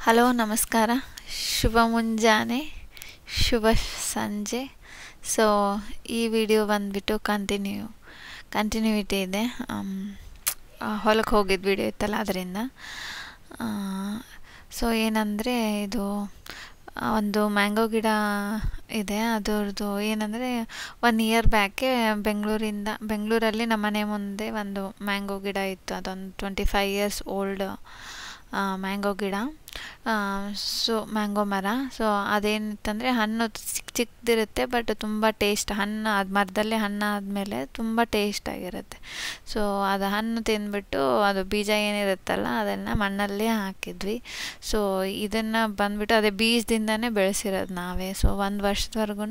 Hello ನಮಸ್ಕಾರ, ಶುಭ ಮುಂಜಾನೆ, ಶುಭ ಸಂಜೆ. ಸೊ ಈ ವಿಡಿಯೋ ಬಂದುಬಿಟ್ಟು ಕಂಟಿನ್ಯೂಟಿ ಇದೆ. ಹೊಲಕ್ಕೆ ಹೋಗಿದ್ದು ವಿಡಿಯೋ ಇತ್ತಲ್ಲ ಅದರಿಂದ. ಸೊ ಏನಂದರೆ ಇದು ಒಂದು ಮ್ಯಾಂಗೋ ಗಿಡ ಇದೆ. ಅದರದ್ದು ಏನಂದರೆ 1 ಇಯರ್ ಬ್ಯಾಕೆ ಬೆಂಗಳೂರಲ್ಲಿ ನಮ್ಮ ಮನೆ ಮುಂದೆ ಒಂದು ಮ್ಯಾಂಗೋ ಗಿಡ ಇತ್ತು. ಅದೊಂದು 25 ಇಯರ್ಸ್ ಓಲ್ಡ್ ಮ್ಯಾಂಗೋ ಗಿಡ. ಸೊ ಮ್ಯಾಂಗೋ ಮರ. ಸೊ ಅದೇನಿತ್ತಂದರೆ ಹಣ್ಣು ಚಿಕ್ಕದಿರುತ್ತೆ, ಬಟ್ ತುಂಬ ಟೇಸ್ಟ್. ಅದು ಮರದಲ್ಲೇ ಹಣ್ಣು ಆದಮೇಲೆ ತುಂಬ ಟೇಸ್ಟಾಗಿರುತ್ತೆ. ಸೊ ಅದು ಹಣ್ಣು ತಿಂದ್ಬಿಟ್ಟು ಅದು ಬೀಜ ಏನಿರುತ್ತಲ್ಲ ಅದನ್ನು ಮಣ್ಣಲ್ಲೇ ಹಾಕಿದ್ವಿ. ಸೊ ಇದನ್ನು ಬಂದುಬಿಟ್ಟು ಅದೇ ಬೀಜದಿಂದನೇ ಬೆಳೆಸಿರೋದು ನಾವೇ. ಸೊ 1 ವರ್ಷದವರೆಗೂ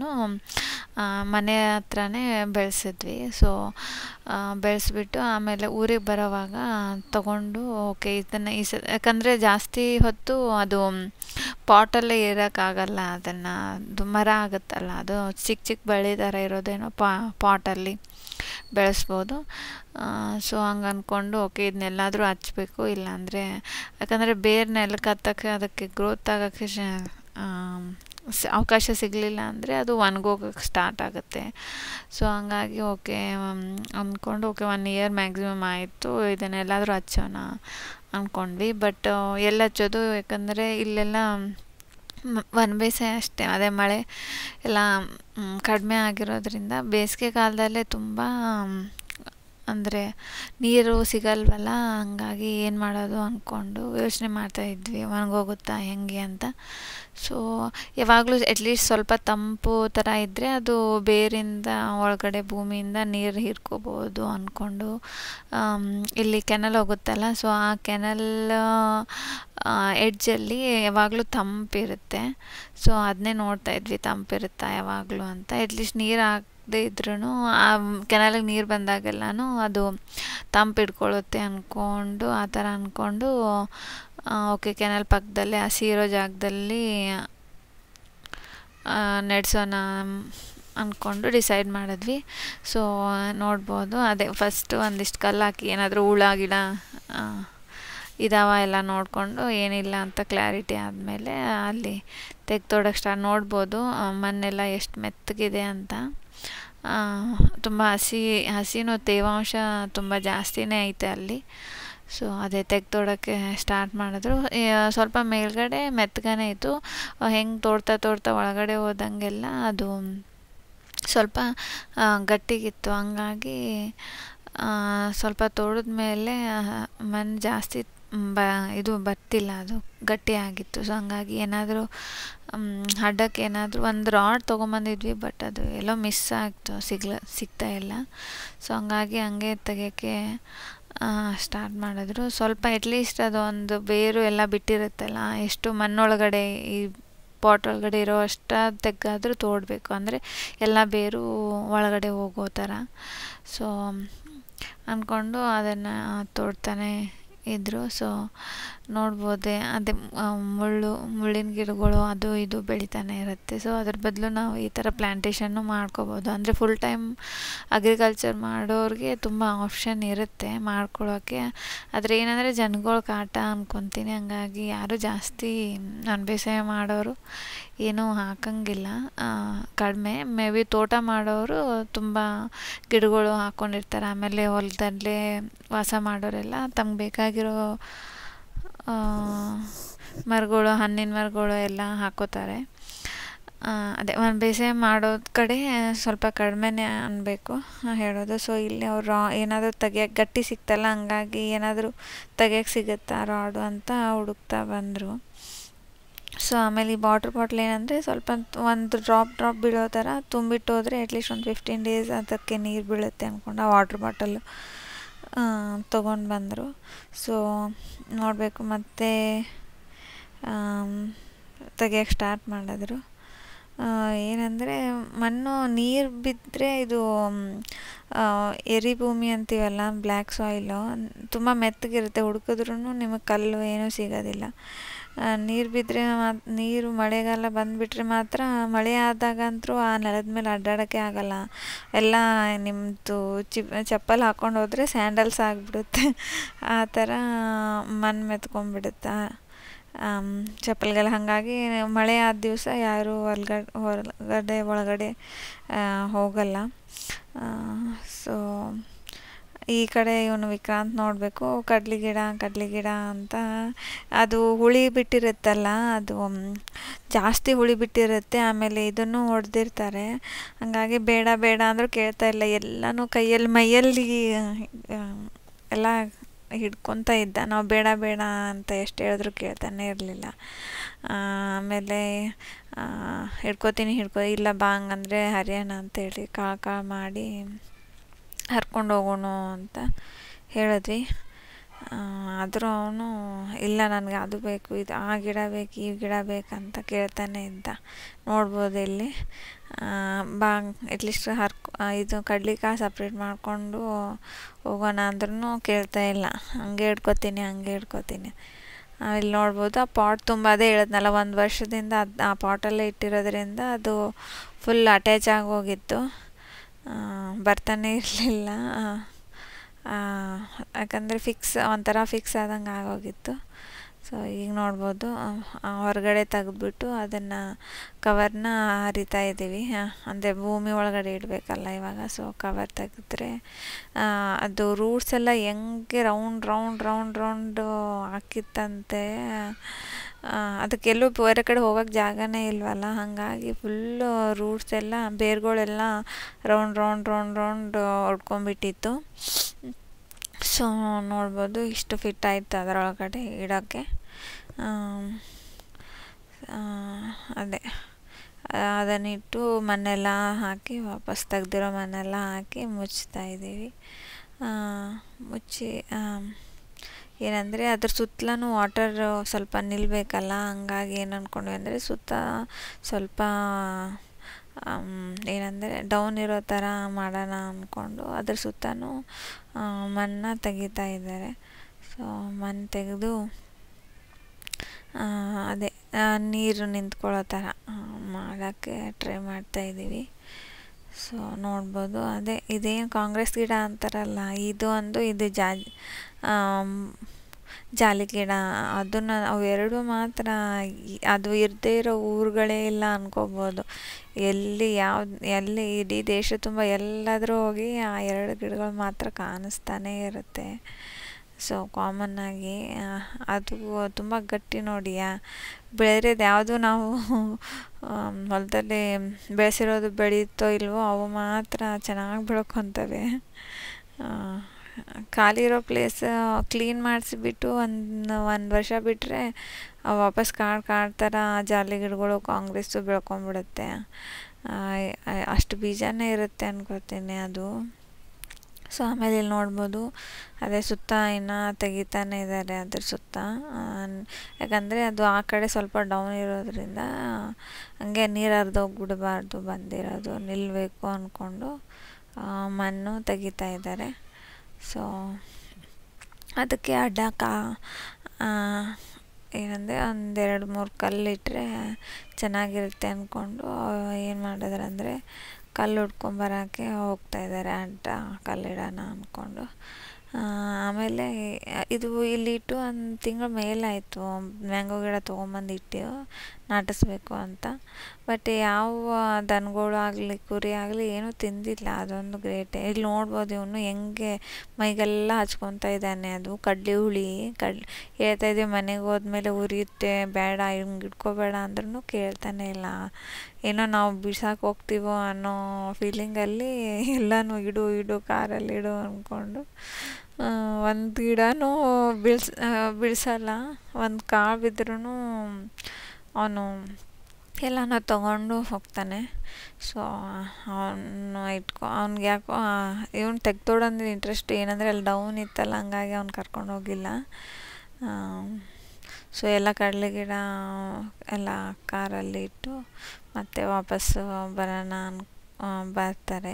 ಮನೆ ಹತ್ರನೇ ಬೆಳೆಸಿದ್ವಿ. ಸೊ ಬೆಳೆಸ್ಬಿಟ್ಟು ಆಮೇಲೆ ಊರಿಗೆ ಬರೋವಾಗ ತಗೊಂಡು ಓಕೆ ಇದನ್ನು ಯಾಕಂದರೆ ಜಾಸ್ತಿ ಹೊತ್ತು ಅದು ಪಾಟಲ್ಲೇ ಇರೋಕ್ಕಾಗಲ್ಲ. ಅದು ಮರ ಆಗುತ್ತಲ್ಲ, ಅದು ಚಿಕ್ಕ ಬಳ್ಳಿ ಥರ ಇರೋದೇನೋ ಪಾಟಲ್ಲಿ ಬೆಳೆಸ್ಬೋದು. ಸೊ ಹಂಗೆ ಅಂದ್ಕೊಂಡು ಓಕೆ ಇದನ್ನೆಲ್ಲಾದರೂ ಹಚ್ಬೇಕು, ಇಲ್ಲಾಂದರೆ ಯಾಕಂದರೆ ಬೇರೆ ನೆಲಕ್ಕೆ ಹತ್ತಕ್ಕೆ ಅದಕ್ಕೆ ಗ್ರೋತ್ ಆಗೋಕ್ಕೆ ಅವಕಾಶ ಸಿಗಲಿಲ್ಲ ಅಂದರೆ ಅದು ಒಣಗೋಗಕ್ಕೆ ಸ್ಟಾರ್ಟ್ ಆಗುತ್ತೆ. ಸೊ ಹಂಗಾಗಿ ಓಕೆ ಅಂದ್ಕೊಂಡು 1 ಇಯರ್ ಮ್ಯಾಕ್ಸಿಮಮ್ ಆಯಿತು, ಇದನ್ನೆಲ್ಲಾದರೂ ಹಚ್ಚೋಣ ಅಂದ್ಕೊಂಡ್ವಿ. ಬಟ್ ಎಲ್ಲಿ ಹಚ್ಚೋದು, ಯಾಕಂದರೆ ಇಲ್ಲೆಲ್ಲ ಬೇಸಾಯ ಅಷ್ಟೇ. ಅದೇ ಮಳೆ ಎಲ್ಲ ಕಡಿಮೆ ಆಗಿರೋದ್ರಿಂದ ಬೇಸಿಗೆ ಕಾಲದಲ್ಲೇ ತುಂಬ ಅಂದರೆ ನೀರು ಸಿಗಲ್ವಲ್ಲ. ಹಂಗಾಗಿ ಏನು ಮಾಡೋದು ಅಂದ್ಕೊಂಡು ಯೋಚನೆ ಮಾಡ್ತಾಯಿದ್ವಿ, ಒಣಗೋಗುತ್ತಾ ಹೆಂಗೆ ಅಂತ. ಸೊ ಯಾವಾಗಲೂ ಅಟ್ಲೀಸ್ಟ್ ಸ್ವಲ್ಪ ತಂಪು ಥರ ಇದ್ದರೆ ಅದು ಬೇರಿಂದ ಒಳಗಡೆ ಭೂಮಿಯಿಂದ ನೀರು ಹೀರ್ಕೋಬೋದು ಅಂದ್ಕೊಂಡು, ಇಲ್ಲಿ ಕೆನಲ್ ಹೋಗುತ್ತಲ್ಲ, ಸೊ ಆ ಕೆನಲ್ ಎಡ್ಜಲ್ಲಿ ಯಾವಾಗಲೂ ತಂಪಿರುತ್ತೆ. ಸೊ ಅದನ್ನೇ ನೋಡ್ತಾಯಿದ್ವಿ, ತಂಪಿರುತ್ತಾ ಯಾವಾಗಲೂ ಅಂತ. ಅಟ್ಲೀಸ್ಟ್ ನೀರು ಹಾಕದೇ ಇದ್ರೂ ಆ ಕೆನಲಿಗೆ ನೀರು ಬಂದಾಗೆಲ್ಲನೂ ಅದು ತಂಪು ಹಿಡ್ಕೊಳ್ಳುತ್ತೆ ಅಂದ್ಕೊಂಡು, ಆ ಥರ ಅಂದ್ಕೊಂಡು ಓಕೆ ಕೆನಲ್ ಪಕ್ಕದಲ್ಲೇ ಹಸಿ ಇರೋ ಜಾಗದಲ್ಲಿ ನೆಡ್ಸೋಣ ಅಂದ್ಕೊಂಡು ಡಿಸೈಡ್ ಮಾಡಿದ್ವಿ. ಸೊ ನೋಡ್ಬೋದು, ಅದೇ ಫಸ್ಟು ಒಂದಿಷ್ಟು ಕಲ್ಲು ಹಾಕಿ ಏನಾದರೂ ಹುಳ ಗಿಡ ಇದಾವ ಎಲ್ಲ ನೋಡಿಕೊಂಡು, ಏನಿಲ್ಲ ಅಂತ ಕ್ಲಾರಿಟಿ ಆದಮೇಲೆ ಅಲ್ಲಿ ತೆಗ್ದೊಡಕ್ಕೆ ಸ್ಟಾರ್ಟ್. ನೋಡ್ಬೋದು ಮಣ್ಣೆಲ್ಲ ಎಷ್ಟು ಮೆತ್ತಗಿದೆ ಅಂತ. ತುಂಬ ಹಸಿನೂ ತೇವಾಂಶ ತುಂಬ ಜಾಸ್ತಿನೇ ಐತೆ ಅಲ್ಲಿ. ಸೊ ಅದೇ ತೆಗ್ದೊಡಕ್ಕೆ ಸ್ಟಾರ್ಟ್ ಮಾಡಿದ್ರು. ಸ್ವಲ್ಪ ಮೇಲ್ಗಡೆ ಮೆತ್ತಗನೇ ಇತ್ತು. ಹೆಂಗೆ ತೋಡ್ತಾ ಒಳಗಡೆ ಹೋದಂಗೆಲ್ಲ ಅದು ಸ್ವಲ್ಪ ಗಟ್ಟಿಗಿತ್ತು. ಹಂಗಾಗಿ ಸ್ವಲ್ಪ ತೋಡಿದ್ಮೇಲೆ ಮಣ್ಣು ಜಾಸ್ತಿ ಇದು ಬರ್ತಿಲ್ಲ, ಅದು ಗಟ್ಟಿಯಾಗಿತ್ತು. ಸೊ ಹಂಗಾಗಿ ಏನಾದರೂ ಅಡ್ಡಕ್ಕೆ ಏನಾದರೂ ಒಂದು ರಾಡ್ ತೊಗೊಂಬಂದಿದ್ವಿ, ಬಟ್ ಅದು ಎಲ್ಲೋ ಮಿಸ್ ಆಗ್ತು, ಸಿಗ್ತಾ ಇಲ್ಲ. ಸೊ ಹಂಗಾಗಿ ಹಂಗೆ ತೆಗಿಯೋಕ್ಕೆ ಸ್ಟಾರ್ಟ್ ಮಾಡಿದ್ರು. ಸ್ವಲ್ಪ ಅಟ್ಲೀಸ್ಟ್ ಅದು ಒಂದು ಬೇರು ಎಲ್ಲ ಬಿಟ್ಟಿರುತ್ತಲ್ಲ, ಎಷ್ಟು ಮಣ್ಣೊಳಗಡೆ ಈ ಪಾಟ್ ಒಳಗಡೆ ಇರೋ ಅಷ್ಟು ತೆಗ್ಗಾದರೂ ತೋಡಬೇಕು, ಅಂದರೆ ಎಲ್ಲ ಬೇರು ಒಳಗಡೆ ಹೋಗೋ ಥರ. ಸೊ ಅಂದ್ಕೊಂಡು ಅದನ್ನು ತೋಡ್ತಾನೆ ಇದ್ದರು. ಸೊ ನೋಡ್ಬೋದೆ ಅದೇ ಮುಳ್ಳಿನ ಗಿಡಗಳು ಅದು ಇದು ಬೆಳಿತಾನೆ ಇರುತ್ತೆ. ಸೊ ಅದ್ರ ಬದಲು ನಾವು ಈ ಥರ ಪ್ಲ್ಯಾಂಟೇಷನ್ನು ಮಾಡ್ಕೋಬೋದು. ಅಂದರೆ ಫುಲ್ ಟೈಮ್ ಅಗ್ರಿಕಲ್ಚರ್ ಮಾಡೋರಿಗೆ ತುಂಬ ಆಪ್ಷನ್ ಇರುತ್ತೆ ಮಾಡ್ಕೊಳ್ಳೋಕ್ಕೆ. ಆದರೆ ಏನಂದರೆ ಜನಗಳ ಕಾಟ ಅಂದ್ಕೊತೀನಿ. ಹಂಗಾಗಿ ಯಾರೂ ಜಾಸ್ತಿ ಬೇಸಾಯ ಮಾಡೋರು ಏನೂ ಹಾಕಂಗಿಲ್ಲ, ಕಡಿಮೆ. ಮೇ ಬಿ ತೋಟ ಮಾಡೋರು ತುಂಬ ಗಿಡಗಳು ಹಾಕ್ಕೊಂಡಿರ್ತಾರೆ. ಆಮೇಲೆ ಹೊಲದಲ್ಲೇ ವಾಸ ಮಾಡೋರೆಲ್ಲ ತಮ್ಗೆ ಬೇಕಾಗಿರೋ ಮರಗಳು, ಹಣ್ಣಿನ ಮರಗಳು ಎಲ್ಲ ಹಾಕೋತಾರೆ. ಅದೇ ಬೇಸಾಯ ಮಾಡೋದು ಕಡೆ ಸ್ವಲ್ಪ ಕಡಿಮೆನೇ ಅನ್ನಬೇಕು ಹೇಳೋದು. ಸೊ ಇಲ್ಲಿ ಅವ್ರು ಏನಾದರೂ ತೆಗಿಯೋಕ್ಕೆ ಗಟ್ಟಿ ಸಿಕ್ತಲ್ಲ, ಹಂಗಾಗಿ ಏನಾದರೂ ತೆಗಿಯೋಕ್ಕೆ ಸಿಗುತ್ತಾ ರಾಡು ಅಂತ ಹುಡುಕ್ತಾ ಬಂದರು. ಸೊ ಆಮೇಲೆ ಈ ವಾಟರ್ ಬಾಟ್ಲ್ ಏನಂದರೆ ಸ್ವಲ್ಪ ಒಂದು ಡ್ರಾಪ್ ಬೀಳೋ ಥರ ತುಂಬಿಟ್ಟು ಹೋದರೆ ಅಟ್ಲೀಸ್ಟ್ ಒಂದು 15 ಡೇಸ್ ಅದಕ್ಕೆ ನೀರು ಬೀಳುತ್ತೆ ಅಂದ್ಕೊಂಡು ಆ ವಾಟರ್ ಬಾಟಲು ತೊಗೊಂಡು ಬಂದರು. ಸೊ ನೋಡಬೇಕು ಮತ್ತೆ ತೆಗಿಯೋಕ್ಕೆ ಸ್ಟಾರ್ಟ್ ಮಾಡಿದ್ರು. ಏನಂದರೆ ಮಣ್ಣು ನೀರು ಬಿದ್ದರೆ ಇದು ಎರಿ ಭೂಮಿ ಅಂತೀವಲ್ಲ, ಬ್ಲ್ಯಾಕ್ ಸಾಯಿಲು, ತುಂಬ ಮೆತ್ತಗಿರುತ್ತೆ. ಹುಡುಕಿದ್ರೂ ನಿಮಗೆ ಕಲ್ಲು ಏನೂ ಸಿಗೋದಿಲ್ಲ. ನೀರು ಬಿದ್ದರೆ ನೀರು ಮಳೆಗಾಲ ಬಂದುಬಿಟ್ರೆ ಮಾತ್ರ, ಮಳೆ ಆದಾಗಂತೂ ಆ ನೆಲದ ಮೇಲೆ ಅಡ್ಡಾಡೋಕ್ಕೆ ಆಗೋಲ್ಲ. ಎಲ್ಲ ನಿಮ್ಮದು ಚಪ್ಪಲಿ ಹಾಕ್ಕೊಂಡು ಹೋದರೆ ಸ್ಯಾಂಡಲ್ಸ್ ಆಗಿಬಿಡುತ್ತೆ, ಆ ಥರ ಮಣ್ಣು ಮೆತ್ಕೊಂಡ್ಬಿಡುತ್ತೆ. ಚಪ್ಪಲಿಗೆಲ್ಲ. ಹಾಗಾಗಿ ಮಳೆ ಆದ ದಿವಸ ಯಾರೂ ಹೊರಗಡೆ ಒಳಗಡೆ ಹೋಗಲ್ಲ. ಸೊ ಈ ಕಡೆ ಇವನು ವಿಕ್ರಾಂತ್ ನೋಡಬೇಕು, ಕಡ್ಲಿ ಗಿಡ ಅಂತ ಅದು ಹುಳಿ ಬಿಟ್ಟಿರುತ್ತಲ್ಲ, ಅದು ಜಾಸ್ತಿ ಹುಳಿ ಬಿಟ್ಟಿರುತ್ತೆ. ಆಮೇಲೆ ಇದನ್ನು ಹೊಡೆದಿರ್ತಾರೆ, ಹಾಗಾಗಿ ಬೇಡ ಬೇಡ ಅಂದರೂ ಕೇಳ್ತಾ ಇಲ್ಲ. ಎಲ್ಲನೂ ಕೈಯಲ್ಲಿ ಮೈಯಲ್ಲಿ ಎಲ್ಲ ಹಿಡ್ಕೊತ ಇದ್ದ. ನಾವು ಬೇಡ ಬೇಡ ಅಂತ ಎಷ್ಟು ಹೇಳಿದ್ರು ಕೇಳ್ತಾನೆ ಇರಲಿಲ್ಲ. ಆಮೇಲೆ ಹಿಡ್ಕೋತೀನಿ ಇಲ್ಲ ಬಾ ಹಂಗಂದರೆ ಹರಿಯೋಣ ಅಂತೇಳಿ ಕಾಳು ಮಾಡಿ ಹರ್ಕೊಂಡು ಹೋಗೋಣ ಅಂತ ಹೇಳಿದ್ವಿ. ಆದರೂ ಅವನು ಇಲ್ಲ, ನನಗೆ ಅದು ಬೇಕು, ಇದು ಆ ಗಿಡ ಬೇಕು, ಈ ಗಿಡ ಬೇಕಂತ ಕೇಳ್ತಾನೆ ಇದ್ದ. ನೋಡ್ಬೋದು ಇಲ್ಲಿ. ಬಾ ಅಟ್ಲೀಸ್ಟ್ ಇದು ಕಡ್ಲಿಕಾಳು ಸಪ್ರೇಟ್ ಮಾಡಿಕೊಂಡು ಹೋಗೋಣ ಅಂದ್ರೂ ಕೇಳ್ತಾ ಇಲ್ಲ. ಹಂಗೆ ಹಿಡ್ಕೊತೀನಿ ಇಲ್ಲಿ ನೋಡ್ಬೋದು. ಆ ಪಾಟ್ ತುಂಬ, ಅದೇ ಹೇಳಿದ್ನಲ್ಲ, 1 ವರ್ಷದಿಂದ ಆ ಪಾಟಲ್ಲೇ ಇಟ್ಟಿರೋದ್ರಿಂದ ಅದು ಫುಲ್ ಅಟ್ಯಾಚ್ ಆಗೋಗಿತ್ತು, ಬರ್ತಾನೆ ಇರಲಿಲ್ಲ. ಯಾಕಂದರೆ ಒಂಥರ ಫಿಕ್ಸ್ ಆದಂಗೆ ಆಗೋಗಿತ್ತು. ಸೊ ಈಗ ನೋಡ್ಬೋದು, ಹೊರಗಡೆ ತೆಗೆದ್ಬಿಟ್ಟು ಅದನ್ನು ಕವರ್ನ ಹರಿತಾ ಇದ್ದೀವಿ. ಅಂದರೆ ಭೂಮಿ ಒಳಗಡೆ ಇಡಬೇಕಲ್ಲ ಇವಾಗ. ಸೊ ಕವರ್ ತೆಗೆದ್ರೆ ಅದು ರೂಟ್ಸ್ ಎಲ್ಲ ಹೆಂಗೆ ರೌಂಡ್ ಹಾಕಿತ್ತಂತೆ. ಅದಕ್ಕೆಲ್ಲೂ ಬೇರೆ ಕಡೆ ಹೋಗೋಕ್ಕೆ ಜಾಗನೇ ಇಲ್ವಲ್ಲ, ಹಾಗಾಗಿ ಫುಲ್ಲು ರೂಟ್ಸ್ ಎಲ್ಲ, ಬೇರುಗಳೆಲ್ಲ ರೌಂಡ್ ಹೊಡ್ಕೊಂಡ್ಬಿಟ್ಟಿತ್ತು. ಸೊ ನೋಡ್ಬೋದು, ಇಷ್ಟು ಫಿಟ್ ಆಯಿತು ಅದರೊಳಗಡೆ ಇಡೋಕ್ಕೆ. ಅದೇ ಅದನ್ನಿಟ್ಟು ಮಣ್ಣೆಲ್ಲ ಹಾಕಿ, ವಾಪಸ್ ತೆಗ್ದಿರೋ ಮಣ್ಣೆಲ್ಲ ಹಾಕಿ ಮುಚ್ತಾ ಇದ್ದೀವಿ. ಮುಚ್ಚಿ ಏನಂದರೆ ಅದ್ರ ಸುತ್ತಲೂ ವಾಟರ್ ಸ್ವಲ್ಪ ನಿಲ್ಲಬೇಕಲ್ಲ, ಹಂಗಾಗಿ ಏನು ಅಂದ್ಕೊಂಡ್ವಿ ಅಂದರೆ ಸುತ್ತ ಸ್ವಲ್ಪ ಏನಂದರೆ ಡೌನ್ ಇರೋ ಥರ ಮಾಡೋಣ ಅಂದ್ಕೊಂಡು ಅದ್ರ ಸುತ್ತಲೂ ಮಣ್ಣನ್ನ ತೆಗಿತಾ ಇದ್ದಾರೆ. ಸೊ ಮಣ್ಣು ತೆಗೆದು ಅದೇ ನೀರು ನಿಂತ್ಕೊಳ್ಳೋ ಥರ ಮಾಡೋಕ್ಕೆ ಟ್ರೈ ಮಾಡ್ತಾಯಿದ್ದೀವಿ. ಸೊ ನೋಡ್ಬೋದು, ಅದೇ ಇದೇನು ಕಾಂಗ್ರೆಸ್ ಗಿಡ ಅಂತಾರಲ್ಲ, ಇದು ಜಾಲಿ ಗಿಡ. ಅದನ್ನು ಅವೆರಡು ಮಾತ್ರ, ಅದು ಇರದೇ ಇರೋ ಊರುಗಳೇ ಇಲ್ಲ ಅನ್ಕೋಬೋದು. ಎಲ್ಲಿ ಇಡೀ ದೇಶ ತುಂಬ ಎಲ್ಲಾದರೂ ಹೋಗಿ ಆ 2 ಗಿಡಗಳು ಮಾತ್ರ ಕಾಣಿಸ್ತಾನೇ ಇರುತ್ತೆ. ಸೊ ಕಾಮನ್ನಾಗಿ ಅದು ತುಂಬ ಗಟ್ಟಿ ನೋಡಿ. ಬೆಳೆಯೋದು ಯಾವುದು ನಾವು ಹೊಲದಲ್ಲಿ ಬೆಳೆಸಿರೋದು ಬೆಳೆಯುತ್ತೋ ಇಲ್ವೋ ಅವು ಮಾತ್ರ ಚೆನ್ನಾಗಿ ಬೆಳ್ಕೊತವೆ. ಖಾಲಿ ಇರೋ ಪ್ಲೇಸ್ ಕ್ಲೀನ್ ಮಾಡಿಸಿಬಿಟ್ಟು ಒಂದು ವರ್ಷ ಬಿಟ್ಟರೆ ವಾಪಸ್ ಕಾಡು ಥರ ಜಾಲಿ ಗಿಡಗಳು ಕಾಂಗ್ರೆಸ್ಸು ಬೆಳ್ಕೊಂಬಿಡುತ್ತೆ. ಅಷ್ಟು ಬೀಜನೇ ಇರುತ್ತೆ ಅನ್ಕೋತೀನಿ ಅದು. ಸೊ ಆಮೇಲೆ ಇಲ್ಲಿ ನೋಡ್ಬೋದು, ಅದೇ ಸುತ್ತ ಇನ್ನು ತೆಗಿತಾನೆ ಇದ್ದಾರೆ ಅದ್ರ ಸುತ್ತ. ಯಾಕಂದರೆ ಅದು ಆ ಕಡೆ ಸ್ವಲ್ಪ ಡೌನ್ ಇರೋದ್ರಿಂದ ಹಂಗೆ ನೀರು ಹರಿದೋಗ್ಬಿಡಬಾರ್ದು, ಬಂದಿರೋದು ನಿಲ್ಲಬೇಕು ಅಂದ್ಕೊಂಡು ಮಣ್ಣು ತೆಗಿತಾ ಇದ್ದಾರೆ. ಸೊ ಅದಕ್ಕೆ ಏನಂದರೆ 1-2-3 ಕಲ್ಲಿಟ್ಟರೆ ಚೆನ್ನಾಗಿರುತ್ತೆ ಅಂದ್ಕೊಂಡು ಏನು ಮಾಡಿದ್ರಂದರೆ ಕಲ್ಲು ಹುಡ್ಕೊಂಬರೋಕ್ಕೆ ಹೋಗ್ತಾಯಿದ್ದಾರೆ, ಕಲ್ಲಿಡೋಣ ಅಂದ್ಕೊಂಡು. ಆಮೇಲೆ ಇದು ಇಲ್ಲಿಟ್ಟು 1 ತಿಂಗಳ ಮೇಲಾಯಿತು. ಮ್ಯಾಂಗೋ ಗಿಡ ತೊಗೊಂಬಂದು ಇಟ್ಟು ನಾಟಿಸ್ಬೇಕು ಅಂತ. ಬಟ್ ಯಾವ ದನಗಳು ಆಗಲಿ ಕುರಿ ಆಗಲಿ ಏನೂ ತಿಂದಿಲ್ಲ, ಅದೊಂದು ಗ್ರೇಟೆ. ಇಲ್ಲಿ ನೋಡ್ಬೋದು ಇವನು ಹೆಂಗೆ ಮೈಗೆಲ್ಲ ಹಚ್ಕೊತಾ ಇದ್ದಾನೆ. ಅದು ಕಡ್ಲಿ ಹುಳಿ ಹೇಳ್ತಾ ಇದ್ದೀವಿ ಮನೆಗೆ ಹೋದ್ಮೇಲೆ ಉರಿಯುತ್ತೆ, ಬೇಡ ಹಿಂಗೆ ಇಟ್ಕೋಬೇಡ ಅಂದ್ರೂ ಕೇಳ್ತಾನೆ ಇಲ್ಲ. ಏನೋ ನಾವು ಬಿಡ್ಸಕ್ಕೆ ಹೋಗ್ತೀವೋ ಅನ್ನೋ ಫೀಲಿಂಗಲ್ಲಿ ಎಲ್ಲನೂ ಇಡು ಕಾರಲ್ಲಿ ಇಡು ಅಂದ್ಕೊಂಡು ಒಂದು ಗಿಡನೂ ಬಿಡಿಸಲ್ಲ. ಒಂದು ಕಾಳು ಬಿದ್ರೂ ಅವನು ಎಲ್ಲನೂ ತೊಗೊಂಡು ಹೋಗ್ತಾನೆ. ಸೊ ಅವ್ನಿಗೆ ಯಾಕೋ ಇವನು ತೆಗ್ದೋಡಂದ್ರೆ ಇಂಟ್ರೆಸ್ಟ್, ಏನಂದರೆ ಅಲ್ಲಿ ಡೌನ್ ಇತ್ತಲ್ಲ, ಹಂಗಾಗಿ ಅವ್ನು ಕರ್ಕೊಂಡು ಹೋಗಿಲ್ಲ. ಸೊ ಎಲ್ಲ ಕಡಲೆ ಗಿಡ ಎಲ್ಲ ಕಾರಲ್ಲಿ ಇಟ್ಟು ಮತ್ತೆ ವಾಪಸ್ಸು ಬರ್ತಾರೆ.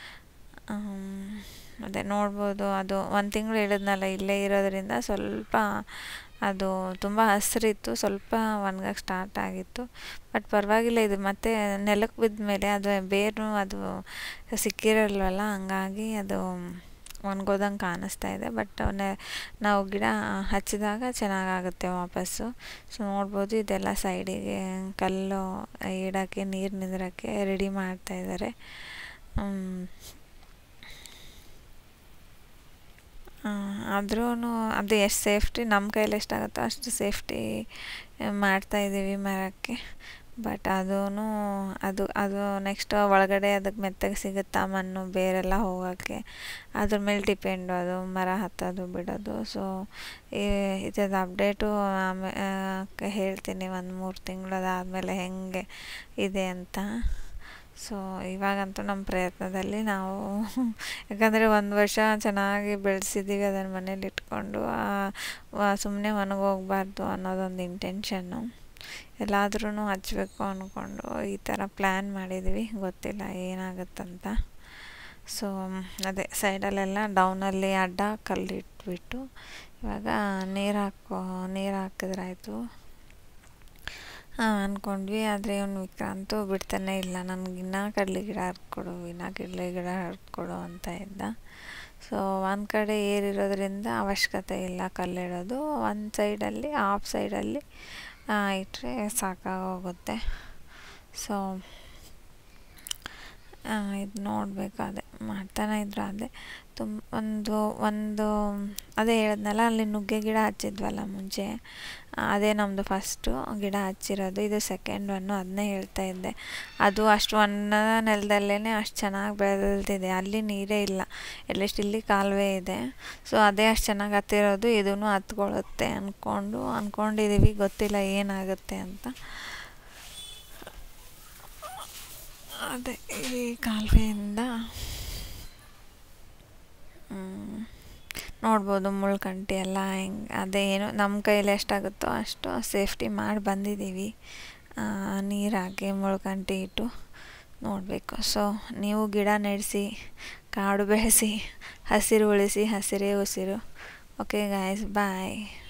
ಅದೇ ನೋಡ್ಬೋದು, ಅದು 1 ತಿಂಗಳು ಹೇಳಿದ್ನಲ್ಲ ಇಲ್ಲೇ ಇರೋದ್ರಿಂದ ಸ್ವಲ್ಪ ಅದು ತುಂಬ ಹಸಿರಿತ್ತು, ಸ್ವಲ್ಪ ಒಣಗಕ್ಕೆ ಸ್ಟಾರ್ಟ್ ಆಗಿತ್ತು. ಬಟ್ ಪರವಾಗಿಲ್ಲ, ಇದು ಮತ್ತೆ ನೆಲಕ್ಕೆ ಬಿದ್ದ ಮೇಲೆ ಅದು ಬೇರು ಅದು ಸಿಕ್ಕಿರಲ್ವಲ್ಲ, ಹಂಗಾಗಿ ಅದು ಒಣಗೋದಂಗೆ ಕಾಣಿಸ್ತಾ ಇದೆ. ಬಟ್ ನಾವು ಗಿಡ ಹಚ್ಚಿದಾಗ ಚೆನ್ನಾಗಾಗುತ್ತೆ ವಾಪಸ್ಸು. ಸೊ ನೋಡ್ಬೋದು ಇದೆಲ್ಲ ಸೈಡಿಗೆ ಕಲ್ಲು ಇಡೋಕ್ಕೆ ನೀರು ನಿಂದ್ರೋಕ್ಕೆ ರೆಡಿ ಮಾಡ್ತಾಯಿದ್ದಾರೆ. ಆದ್ರೂ ಅದು ಎಷ್ಟು ಸೇಫ್ಟಿ ನಮ್ಮ ಕೈಲಿ ಎಷ್ಟಾಗುತ್ತೋ ಅಷ್ಟು ಸೇಫ್ಟಿ ಮಾಡ್ತಾಯಿದ್ದೀವಿ ಮರಕ್ಕೆ. ಬಟ್ ಅದು ನೆಕ್ಸ್ಟ್ ಒಳಗಡೆ ಅದಕ್ಕೆ ಮೆತ್ತಗೆ ಸಿಗುತ್ತಾ ಮಣ್ಣು ಬೇರೆಲ್ಲ ಹೋಗೋಕ್ಕೆ, ಅದ್ರ ಮೇಲೆ ಡಿಪೆಂಡು ಅದು ಮರ ಹತ್ತೋದು ಬಿಡೋದು. ಸೊ ಇದ್ರದ್ದು ಅಪ್ಡೇಟು ಹೇಳ್ತೀನಿ 1-3 ತಿಂಗಳದಾದಮೇಲೆ ಹೆಂಗೆ ಇದೆ ಅಂತ. ಸೊ ಇವಾಗಂತೂ ನಮ್ಮ ಪ್ರಯತ್ನದಲ್ಲಿ ನಾವು ಯಾಕಂದರೆ 1 ವರ್ಷ ಚೆನ್ನಾಗಿ ಬೆಳೆಸಿದ್ದೀವಿ ಅದನ್ನು ಮನೇಲಿ ಇಟ್ಕೊಂಡು, ಸುಮ್ಮನೆ ಒಣಗೋಗ್ಬಾರ್ದು ಅನ್ನೋದೊಂದು ಇಂಟೆನ್ಷನ್ನು. ಎಲ್ಲಾದ್ರೂ ಹಚ್ಚಬೇಕು ಅಂದ್ಕೊಂಡು ಈ ಥರ ಪ್ಲ್ಯಾನ್ ಮಾಡಿದ್ವಿ, ಗೊತ್ತಿಲ್ಲ ಏನಾಗುತ್ತಂತ. ಸೊ ಅದೇ ಸೈಡಲ್ಲೆಲ್ಲ ಡೌನಲ್ಲಿ ಅಡ್ಡ ಕಲ್ಲಿಟ್ಬಿಟ್ಟು ಇವಾಗ ನೀರು ಹಾಕಿದ್ರಾಯ್ತು ಅಂದ್ಕೊಂಡ್ವಿ. ಆದರೆ ಇವನು ವಿಕ್ರಾಂತು ಬಿಡ್ತಾನೆ ಇಲ್ಲ, ನನಗಿನ್ನ ಕಡಲೆ ಗಿಡ ಹರ್ಕೊಡು ಅಂತ ಇದ್ದ. ಸೊ ಒಂದು ಕಡೆ ಏರಿರೋದ್ರಿಂದ ಅವಶ್ಯಕತೆ ಇಲ್ಲ ಕಲ್ಲಿಡೋದು, ಒಂದು ಸೈಡಲ್ಲಿ ಆಫ್ ಸೈಡಲ್ಲಿ ಇಟ್ಟರೆ ಸಾಕಾಗೋಗುತ್ತೆ. ಸೊ ಇದು ನೋಡಬೇಕು, ಅದೇ ಮಾಡ್ತಾನೆ ಇದ್ರು. ಅದೇ ಒಂದು ಅದೇ ಹೇಳಿದ್ನಲ್ಲ, ಅಲ್ಲಿ ನುಗ್ಗೆ ಗಿಡ ಹಚ್ಚಿದ್ವಲ್ಲ ಮುಂಚೆ, ಅದೇ ನಮ್ಮದು ಫಸ್ಟು ಗಿಡ ಹಚ್ಚಿರೋದು. ಇದು ಸೆಕೆಂಡ್ ಒನ್ನು, ಅದನ್ನೇ ಹೇಳ್ತಾ ಇದ್ದೆ. ಅದು ಅಷ್ಟು ನೆಲದಲ್ಲೇ ಅಷ್ಟು ಚೆನ್ನಾಗಿ ಬೆಳೆದಿದೆ, ಅಲ್ಲಿ ನೀರೇ ಇಲ್ಲ, ಇಲ್ಲಿ ಕಾಲುವೆ ಇದೆ. ಸೊ ಅದೇ ಅಷ್ಟು ಚೆನ್ನಾಗಿ ಹತ್ತಿರೋದು, ಇದೂ ಹತ್ಕೊಳ್ಳುತ್ತೆ ಅಂದ್ಕೊಂಡಿದ್ದೀವಿ. ಗೊತ್ತಿಲ್ಲ ಏನಾಗುತ್ತೆ ಅಂತ. ಅದೇ ಈ ಕಾಲುವೆಯಿಂದ ನೋಡ್ಬೋದು ಮುಳ್ಕಂಟಿ ಎಲ್ಲ ಹೆಂಗೆ, ಅದೇ ಏನು ನಮ್ಮ ಕೈಯಲ್ಲಿ ಎಷ್ಟಾಗುತ್ತೋ ಅಷ್ಟು ಸೇಫ್ಟಿ ಮಾಡಿ ಬಂದಿದ್ದೀವಿ. ನೀರಾಕಿ ಮುಳ್ಕಂಟಿ ಇಟ್ಟು ನೋಡಬೇಕು. ಸೊ ನೀವು ಗಿಡ ನೆಡೆಸಿ, ಕಾಡು ಬೆಳೆಸಿ, ಹಸಿರು ಉಳಿಸಿ, ಹಸಿರೇ ಉಸಿರು. ಓಕೆ ಗಾಯ್ಸ್, ಬಾಯ್.